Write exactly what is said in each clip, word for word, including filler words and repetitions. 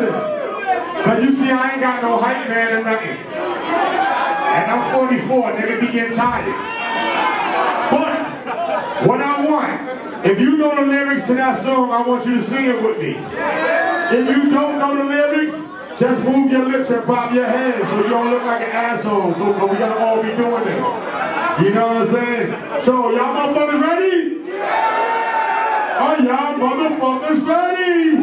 listen. Cause you see, I ain't got no hype man or nothing. And I'm forty-four, nigga be getting tired. But, what I want, if you know the lyrics to that song, I want you to sing it with me. If you don't know the lyrics, just move your lips and pop your hands so you don't look like an asshole. So we gotta all be doing this. You know what I'm saying? So y'all motherfuckers ready? Are y'all motherfuckers ready?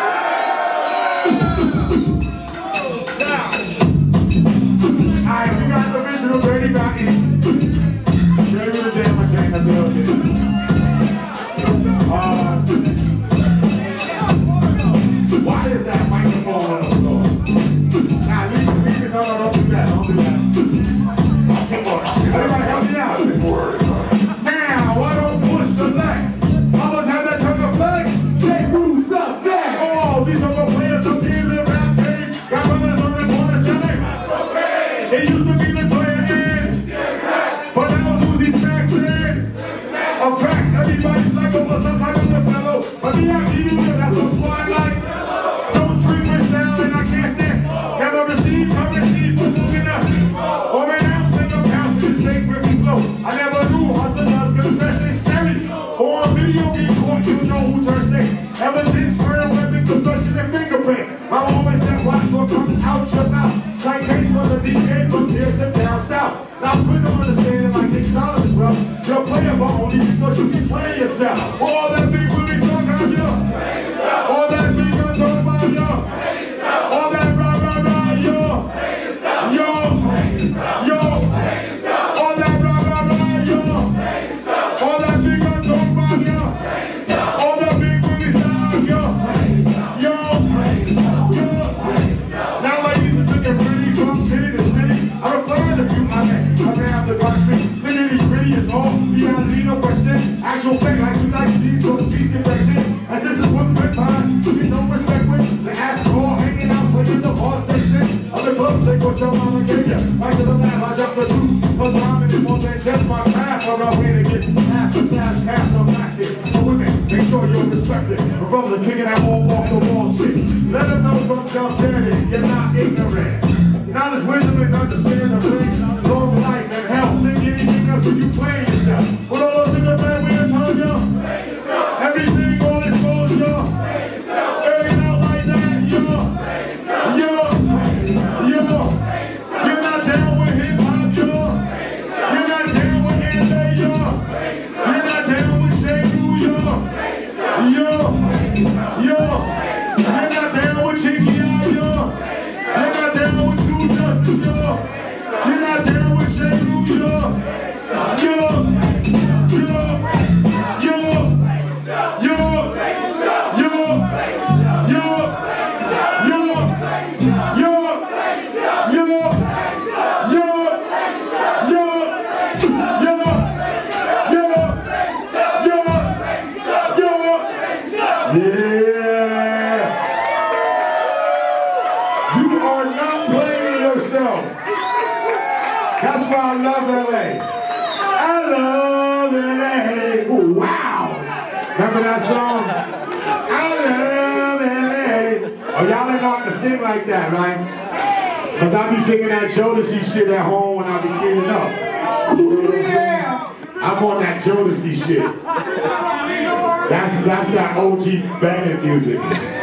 Alright, we got the original Dirty Rocky. Dirty with the damn machine in the building. Uh, why is that microphone on the floor? Nah, leave it, leave it. No, no, don't do that. Don't do that. Come on. Everybody help me out. Now, why don't push the legs? Almost have that turn of flex. They moves up there. Oh, these are the players of the rap game. Got brothers on the corner selling. It used to be the Toya end. But now it's Uzi Stacks in. Of cracks, everybody's like over some type of the fellow. But the idea is that's so swine like. Don't treat me down and I can't stand. Never receive, come receive for moving up. Or an ounce in the pounce in this fake rippy flow. I never knew hustlers confess they scary. Or on video get caught, you know who turns next. Evidence, murder, weapon, concussion, and fingerprint. I always said watch what comes out your mouth. Like case was a D J from here to down south. Now quick to understand like King Solomon as well. You're playing but only because you keep playing yourself. All that big really talk on you. All that big gonna talk about you. All that rah rah rah yo. Yo. Yo. All that rah rah rah yo. All that big gonna talk about you. All that big really style yo. Yo. Yo. Now ladies are looking pretty from city to city. I'm referring to you, I mean, I mean after Dark Street. Literally pretty is all beyond need no question. Actual fake like you like these for the peace infection. And since it's with good times, you know respect with the asshole hanging out playing the bar section. Other clubs take what your mama gave ya. Back to the lab, I dropped the truth. Cause rhyming is more than just my craft. Or a way to get past the flash, cash, or plastic. For women, make sure you're respected. My brothers are kicking that wall off the wall shit. Let them know from jump daddy, you're not ignorant. Knowledge, wisdom, and understand the things. Long life and health. Think anything else when you play yourself. With all those in the bed, we hung you. Everything all exposed, yo. Airing out like that, yo. Yo. Yo. You're not down with hip hop, yo. You're not down with N A, yo. You're not down with Shadu, yo. Yo. Yo. You're not down with Chinky, yo. You're not down with True Justice, yo. You're not down with Shadu, yo. Yo. Yo. Yo. Yo. Yo. Yo. Yo. Yo. Yo. Yeah! You are not playing yourself. That's why I love L A. I love L A. Ooh, wow! Remember that song? I love L A. Oh, y'all ain't got to sing like that, right? Because I be singing that Jodeci shit at home when I be cleaning up. You know what I'm saying? I'm on that Jodeci shit. That's, that's that O G banging music.